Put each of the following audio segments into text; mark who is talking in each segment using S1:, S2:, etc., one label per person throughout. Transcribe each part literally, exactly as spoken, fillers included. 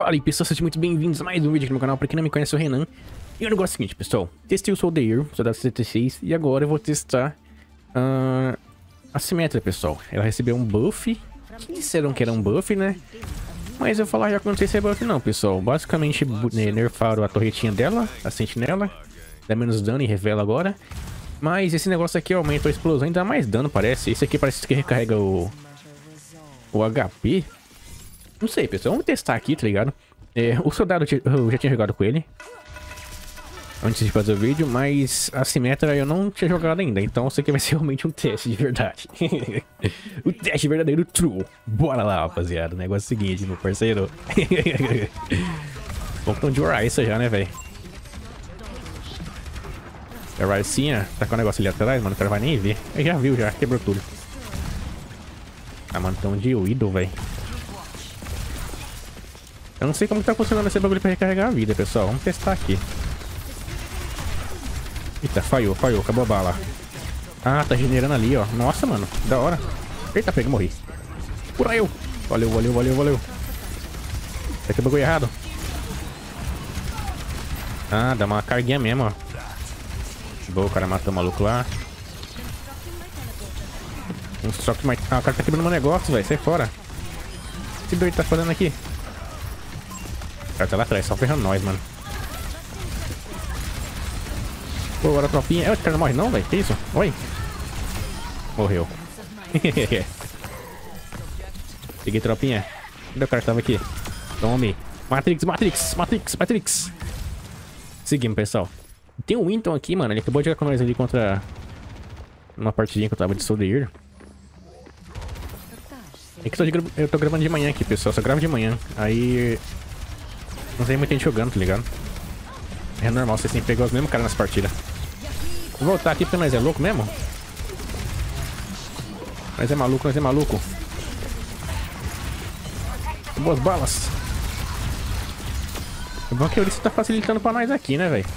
S1: Fala aí, pessoal, sejam muito bem-vindos a mais um vídeo aqui no meu canal. Pra quem não me conhece, eu sou o Renan. E o negócio é o seguinte, pessoal. Testei o Soldier, soldado setenta e seis, e agora eu vou testar uh, a Symmetra, pessoal. Ela recebeu um buff, que disseram que era um buff, né? Mas eu vou falar já que eu não sei se é buff não, pessoal. Basicamente, nerfaram a torretinha dela, a sentinela. Dá menos dano e revela agora. Mas esse negócio aqui aumenta a explosão e dá mais dano, parece. Esse aqui parece que recarrega o... O H P. Não sei, pessoal. Vamos testar aqui, tá ligado? É, o soldado eu já tinha jogado com ele antes de fazer o vídeo, mas a Symmetra eu não tinha jogado ainda. Então isso aqui vai ser realmente um teste de verdade. O teste verdadeiro true. Bora lá, rapaziada. O negócio é o seguinte, meu parceiro. Vamos com de Orisa já, né, velho? A Oricinha tá com o negócio ali atrás, mano. O cara vai nem ver. Ele já viu, já. Quebrou tudo. Ah, mano, tão de Widow, velho. Eu não sei como tá funcionando esse bagulho pra recarregar a vida, pessoal. Vamos testar aqui. Eita, falhou, falhou. Acabou a bala. Ah, tá generando ali, ó. Nossa, mano. Da hora. Eita, pega, morri. Cura eu. Valeu, valeu, valeu, valeu. Aqui é bagulho errado. Ah, dá uma carguinha mesmo, ó. Boa, o cara matou o maluco lá. Um troque mais... Ah, o cara tá quebrando meu negócio, velho. Sai fora. O que esse doido tá fazendo aqui? O cara tá lá atrás, só ferrando nós, mano. Pô, agora a tropinha... É, o cara não morre não, velho? Que isso? Oi. Morreu. Peguei tropinha. Cadê o cara que tava aqui? Tome. Matrix, Matrix, Matrix, Matrix. Seguimos, pessoal. Tem um Winton aqui, mano. Ele acabou de jogar com nós ali contra... uma partidinha que eu tava de Soldier. É que eu tô, eu tô gravando de manhã aqui, pessoal. Só gravo de manhã. Aí... não tem muita gente jogando, tá ligado? É normal, você sempre pegou os mesmos caras nas partidas. Vou voltar aqui porque nós é louco mesmo. Nós é maluco, nós é maluco. Boas balas. O bom é que o Orisa tá facilitando pra nós aqui, né, velho?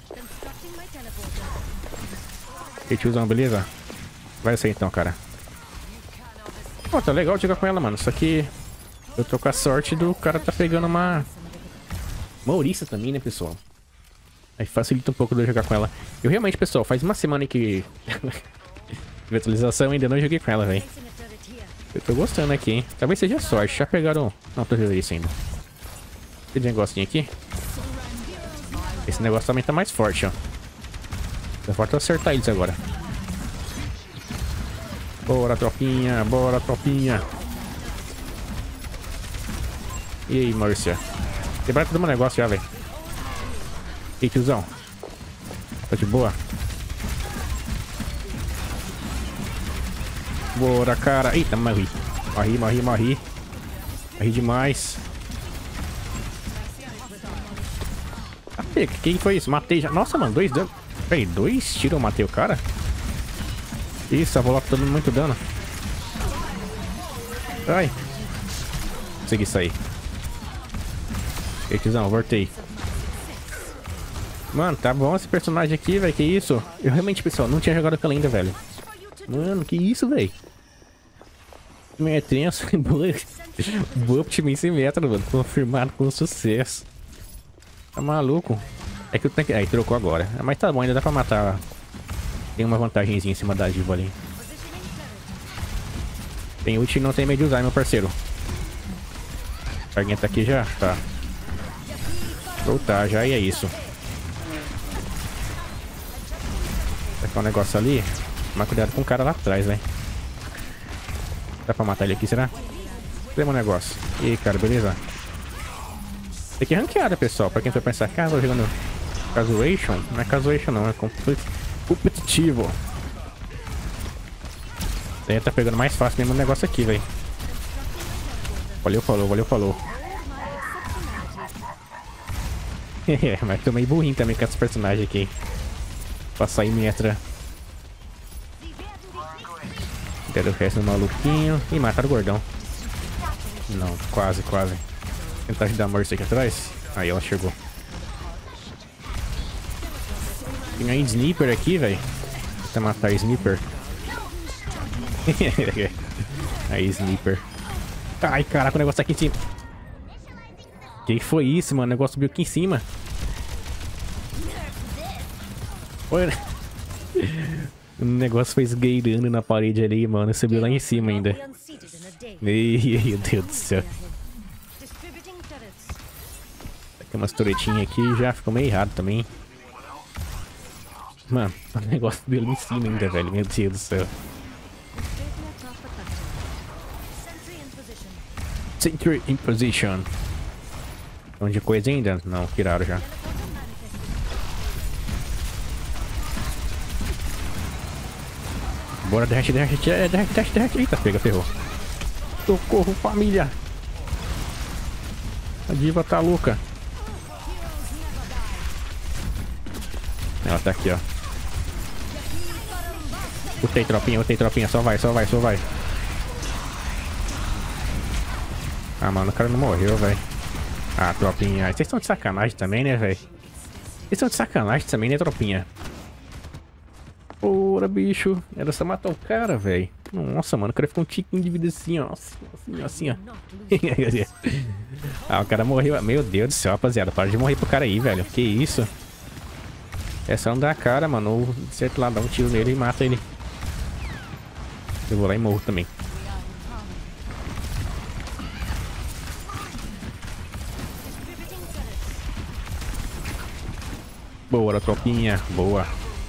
S1: E tiozão, beleza? Vai ser então, cara. Pô, tá legal jogar com ela, mano. Só que eu tô com a sorte do cara tá pegando uma... uma Orisa também, né, pessoal? Aí facilita um pouco de eu jogar com ela. Eu realmente, pessoal, faz uma semana que... de atualização ainda não joguei com ela, velho. Eu tô gostando aqui, hein? Talvez seja sorte. Já pegaram... não, tô jogando isso ainda. Tem um negocinho aqui. Esse negócio também tá mais forte, ó. Só falta acertar eles agora. Bora, tropinha. Bora, tropinha. E aí, Márcia? Quebraram todo meu negócio já, velho. E aí, tiozão? Tá de boa? Bora, cara. Eita, morri. Morri, morri, morri. Morri demais. Ah, quem foi isso? Matei já. Nossa, mano, dois danos. Peraí, dois tiros eu matei o cara? Isso, a bola tá dando muito dano. Ai. Consegui sair. E aí, tiozão, voltei. Mano, tá bom esse personagem aqui, velho. Que isso? Eu realmente, pessoal, não tinha jogado com ela ainda, velho. Mano, que isso, velho? É tenso. Boa optimismo sem meta, mano. Confirmado com sucesso. Tá maluco? É que eu tenho que... aí, trocou agora. Mas tá bom, ainda dá pra matar. Tem uma vantagemzinha em cima da diva ali. Tem ult e não tem meio de usar, meu parceiro. Alguém tá aqui já? Tá. Voltar já e é isso. Vai ficar um negócio ali. Tomar cuidado com o cara lá atrás, velho. Dá pra matar ele aqui, será? Cadê meu negócio? E aí, cara, beleza? Tem que ranqueada, pessoal. Pra quem for pensar, cara, tô jogando Casuation. Não é Casuation, não. É competitivo. Daí tá pegando mais fácil mesmo o negócio aqui, velho. Valeu, falou, valeu, falou. Mas tô meio burrinho também com esses personagens aqui. Pra sair metra. Deram o resto do maluquinho. Ih, mataram o gordão. Não, quase, quase. Tentar ajudar a Mercy aqui atrás. Aí ela chegou. Tem aí Sniper aqui, velho. Tenta matar a Sniper. Aí, Sniper. Ai, caraca, o negócio tá aqui em cima. Que foi isso, mano? O negócio subiu aqui em cima. Olha. O negócio foi esgueirando na parede ali, mano. Subiu lá em cima ainda. Meu Deus do céu. Tem umas turetinhas aqui, já ficou meio errado também. Mano, o negócio subiu ali em cima ainda, velho. Meu Deus do céu. Sentry in position. Onde coisa ainda? Não, tiraram já. Bora, dash, dash, dash, dash, dash, dash. Eita, pega, ferrou. Socorro, família. A diva tá louca. Ela tá aqui, ó. Utei, tropinha, utei, tropinha. Só vai, só vai, só vai. Ah, mano, o cara não morreu, velho. Ah, tropinha. Vocês estão de sacanagem também, né, velho? Vocês estão de sacanagem também, né, tropinha? Porra, bicho. Era só matar o cara, velho. Nossa, mano, o cara ficou um tiquinho de vida assim, ó. Assim, assim, ó. Ah, o cara morreu. Meu Deus do céu, rapaziada. Para de morrer pro cara aí, velho. Que isso? É só não dar a cara, mano. Ou certo lá, dá um tiro nele e mata ele. Eu vou lá e morro também. Boa, tropinha. Boa.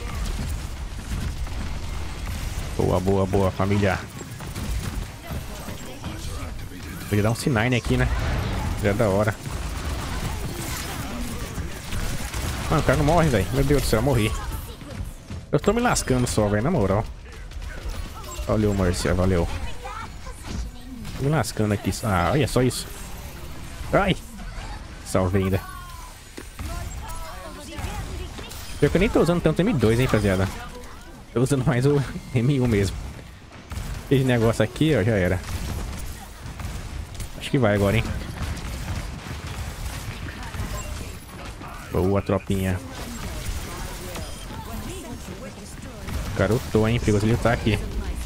S1: Boa, boa, boa, família. Podia dar um C nove aqui, né? Seria da hora. Mano, o cara não morre, velho. Meu Deus do céu, eu morri. Eu tô me lascando só, velho, na moral. Valeu, Marcia, valeu. Tô me lascando aqui. Ah, olha só isso. Ai! Salve ainda. Pior que eu nem tô usando tanto M dois, hein, rapaziada. Tô usando mais o M um mesmo. Esse negócio aqui, ó, já era. Acho que vai agora, hein. Boa, tropinha. Garotou, hein. Perigoso ele tá aqui.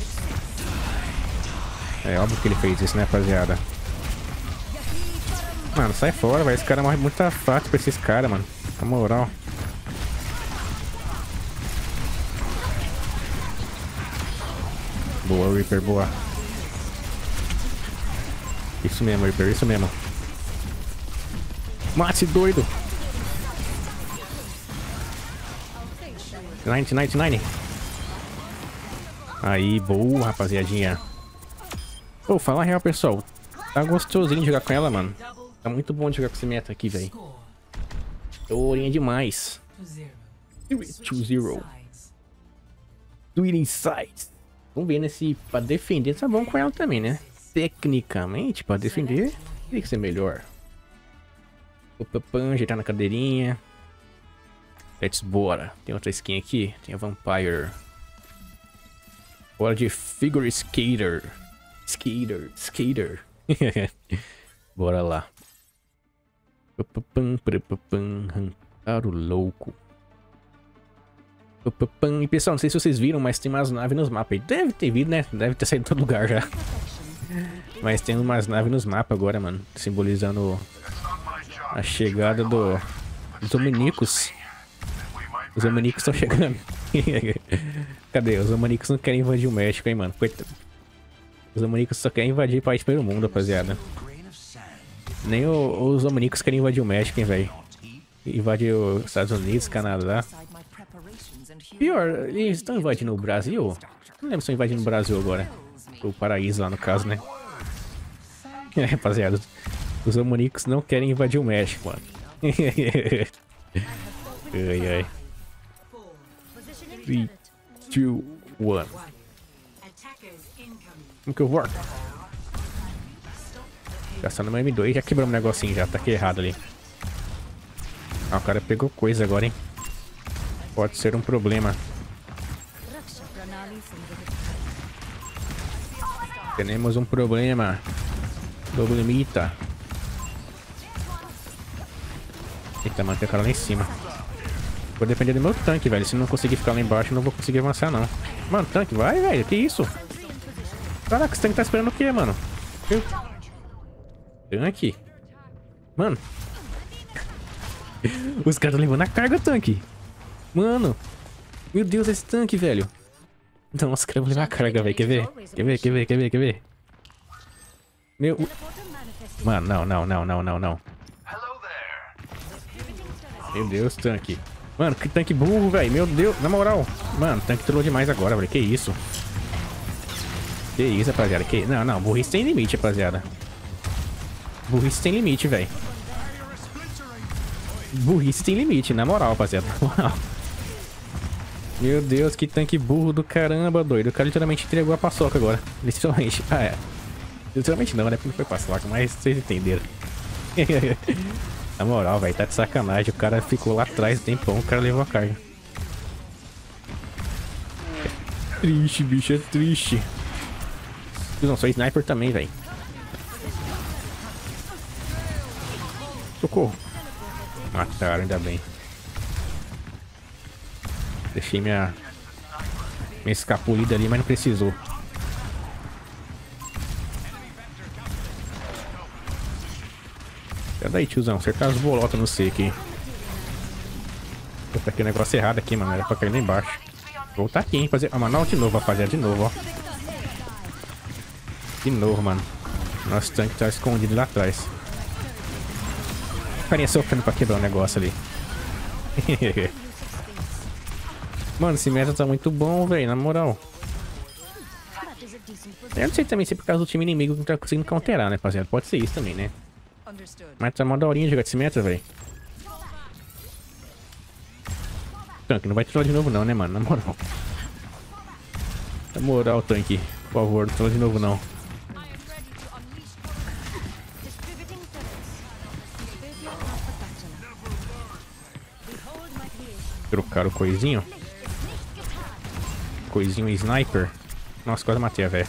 S1: É óbvio que ele fez isso, né, rapaziada. Mano, sai fora, velho. Esse cara morre muito fácil pra esses caras, mano. Na moral. Boa, Reaper, boa. Isso mesmo, Reaper, isso mesmo. Mate, doido. noventa, noventa, noventa. Aí, boa, rapaziadinha. Pô, fala a real, pessoal. Tá gostosinho de jogar com ela, mano. Tá muito bom de jogar com esse meta aqui, velho. Tourinha demais. dois zero. Tweeting sides. Vamos ver, né, se pra defender tá bom com ela também, né? Tecnicamente, pra defender, tem que ser melhor. Opa, ajeitar na cadeirinha. Let's bora. Tem outra skin aqui. Tem a Vampire. Bora de Figure Skater. Skater. Skater. Bora lá. Arrancar o louco. E pessoal, não sei se vocês viram, mas tem umas naves nos mapas. Deve ter vindo, né? Deve ter saído de todo lugar já. Mas tem umas naves nos mapas agora, mano. Simbolizando a chegada do... dos Dominicos. Os Dominicos estão chegando. Cadê? Os Dominicos não querem invadir o México, hein, mano. Coitado. Os Dominicos só querem invadir país pelo mundo, rapaziada. Nem o, os Dominicos querem invadir o México, hein, velho. Invadir os Estados Unidos, Canadá. Pior, eles estão invadindo o Brasil? Não lembro se estão invadindo o Brasil agora. O paraíso lá, no caso, né? É, rapaziada. Os Dominicos não querem invadir o México, mano. Ai, ai. três, dois, um. Como que eu work? Gastando meu M dois, já quebramos um negocinho já, tá aqui errado ali. Ah, o cara pegou coisa agora, hein? Pode ser um problema. Temos um problema. Problemita. Eita, mano, tem o cara lá em cima. Vou depender do meu tanque, velho. Se não conseguir ficar lá embaixo, eu não vou conseguir avançar, não. Mano, tanque, vai, velho. Que isso? Caraca, esse tanque tá esperando o quê, mano? Eu... Tanque? Mano, Os caras estão levando a carga, tanque. Mano. Meu Deus, esse tanque, velho. Nossa, os caras vão levar a carga, velho. Quer ver? Quer ver? Quer ver? Quer ver? Quer ver? Meu... Mano, não, não, não, não, não, não. Meu Deus, tanque. Mano, que tanque burro, velho. Meu Deus, na moral. Mano, tanque trollou demais agora, velho. Que isso? Que isso, rapaziada. Que... Não, não. Burrice tem limite, rapaziada. Burrice tem limite, velho. Burrice tem limite, na moral, rapaziada. Na moral. Meu Deus, que tanque burro do caramba, doido. O cara literalmente entregou a paçoca agora. Literalmente. Ah, é. Literalmente não, né? Porque não foi paçoca, mas vocês entenderam. Na moral, velho, tá de sacanagem. O cara ficou lá atrás, tempão, o cara levou a carga. É triste, bicho, é triste. Eu não sou sniper também, velho. Socorro. Mataram, ainda bem. Deixei minha... Minha escapulida ali, mas não precisou. Sai daí, tiozão. Acertar as bolotas no C aqui. Tá aqui o negócio errado aqui, mano. Era pra cair lá embaixo. Vou voltar aqui, hein. Fazer... Ah, mano, de novo, rapaziada. De novo, ó. De novo, mano. Nosso tanque tá escondido lá atrás. O carinha sofrendo pra quebrar o negócio ali. Mano, esse meta tá muito bom, velho. Na moral. Eu não sei também se é por causa do time inimigo que não tá conseguindo counterar, né, rapaziada? Pode ser isso também, né? Mas tá uma daorinha jogar desse meta, velho. Tanque, não vai trollar de novo não, né, mano? Na moral. Na moral, tanque. Por favor, não trolla de novo não. Trocaram o coisinho. Coisinho sniper. Nossa, quase matei a velha.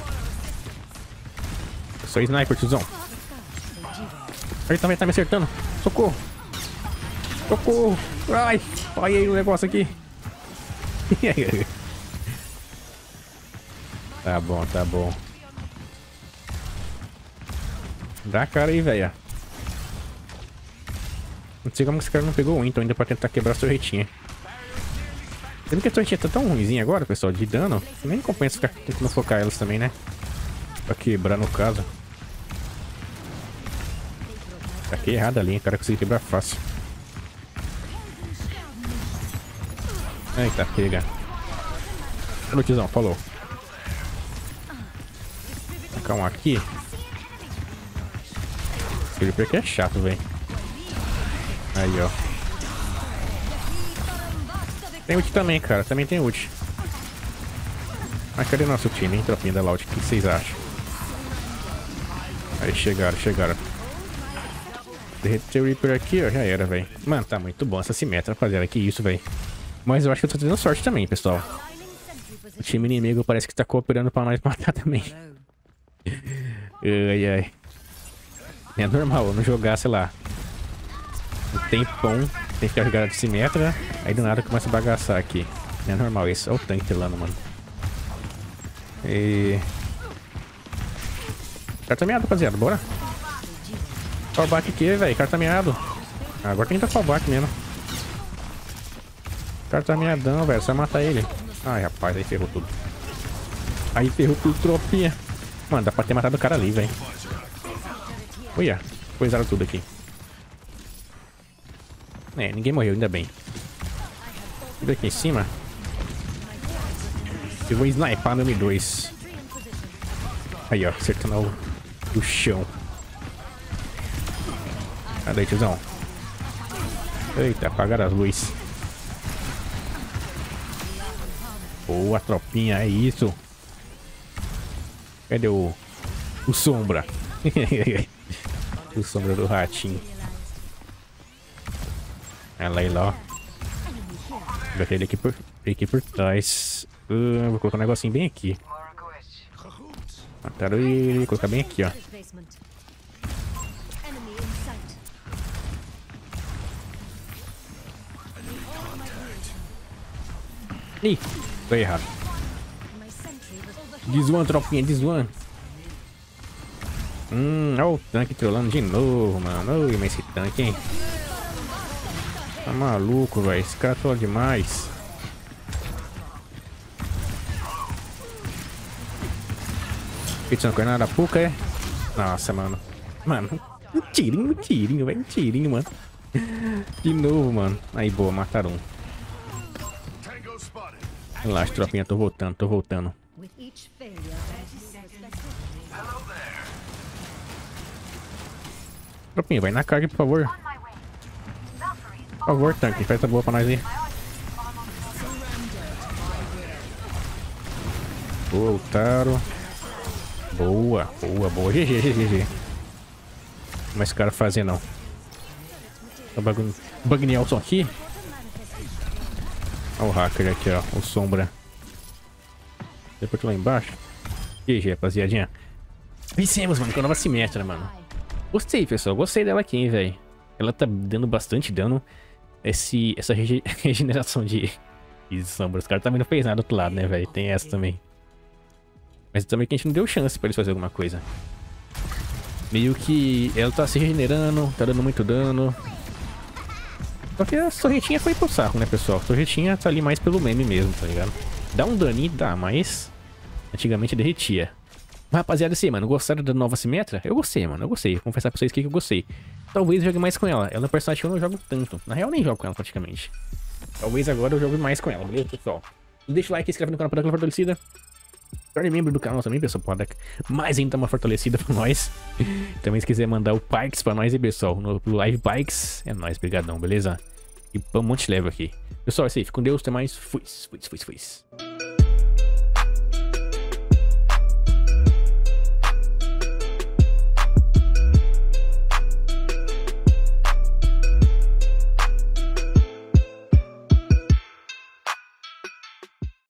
S1: Eu sou sniper, tiozão. Ele também tá me acertando. Socorro. Socorro. Ai, falhei o negócio aqui. Tá bom, tá bom. Dá a cara aí, velho. Não sei como esse cara não pegou o Winton ainda pra tentar quebrar a torretinha. Sendo que a torretinha tá tão ruimzinha agora, pessoal, de dano. Nem compensa ficar tentando focar elas também, né? Pra quebrar no caso. Tá aqui errado ali, hein? O cara conseguiu quebrar fácil. Eita, pega. Falou, tiozão, falou. Calma aqui. Esse Reaper aqui é chato, velho. Aí, ó. Tem ult também, cara. Também tem ult. Mas cadê nosso time, hein? Tropinha da Loud. O que vocês acham? Aí, chegaram, chegaram. Derreteu o Reaper aqui, ó. Já era, velho. Mano, tá muito bom essa simétrica, rapaziada. Que isso, velho. Mas eu acho que eu tô tendo sorte também, pessoal. O time inimigo parece que tá cooperando pra nós matar também. Ai, ai. É normal, eu não jogar, sei lá, um tempão, tem que ficar jogando de simétrica, aí do nada começa a bagaçar aqui. É normal isso. Olha o tanque telando, mano. E... Carta meado, rapaziada, bora. Fallback aqui, velho, carta meado. Ah, agora tem que dar fallback mesmo. Carta meadão, velho, só matar ele. Ai, rapaz, aí ferrou tudo. Aí ferrou tudo, tropinha. Mano, dá pra ter matado o cara ali, velho. Olha, coisaram tudo aqui. É, ninguém morreu, ainda bem. Tudo aqui em cima. Eu vou snipar no M dois. Aí, ó, acertando o, o chão. Cadê, tiozão? Eita, apagaram as luzes. Boa, tropinha, é isso. Cadê o... O sombra? O sombra do ratinho. Ela aí lá, ó. Vou ter ele aqui por, aqui por trás. Uh, vou colocar um negocinho bem aqui. Mataram ele. Vou colocar bem aqui, ó. Ih, tô errado. Deswan, tropinha, deswan. Hum, olha o tanque trollando de novo, mano. Oi, mas esse tanque, hein? Tá maluco, velho. Esse cara trola demais. Pensando com a Arapuca, é? Nossa, mano. Mano, um tirinho, um tirinho, velho. Um tirinho, mano. De novo, mano. Aí, boa, mataram um. Relaxa, tropinha. Tô voltando, tô voltando. Tropinha, vai na carga, por favor. Por favor, tanque. Faz essa boa pra nós aí. Boa, Utaro. Boa, boa, boa. G G, G G, G G. Não esse cara fazer, não. Tá bug... Bug Nelson aqui. Olha o hacker aqui, ó. O Sombra. Depois lá embaixo. G G, rapaziadinha. Vencemos, mano, com a nova Simetra, mano. Gostei, pessoal. Gostei dela aqui, hein, velho. Ela tá dando bastante dano. Esse, essa rege... regeneração de... de sombra. Os caras também não fez nada do outro lado, né, velho? Tem essa também. Mas também que a gente não deu chance pra eles fazerem alguma coisa. Meio que ela tá se regenerando, tá dando muito dano. Só que a torretinha foi pro saco, né, pessoal? A torretinha tá ali mais pelo meme mesmo, tá ligado? Dá um daninho, dá, mas... antigamente derretia. Mas, rapaziada, assim, mano, gostaram da nova Simetra? Eu gostei, mano, eu gostei. Vou confessar pra vocês que eu gostei. Talvez eu jogue mais com ela. Ela é uma personagem que eu não jogo tanto. Na real, nem jogo com ela praticamente. Talvez agora eu jogue mais com ela, beleza, pessoal? Deixa o like, se inscreve no canal para dar aquela fortalecida. Torne membro do canal também, pessoal, pode dar mais ainda uma fortalecida pra nós. Também se quiser mandar o Pikes pra nós aí, pessoal, no Live Pikes, é nóis, brigadão, beleza? E um monte de leva aqui. Pessoal, é isso aí, fica com Deus, até mais, fui, fui, fui, fui.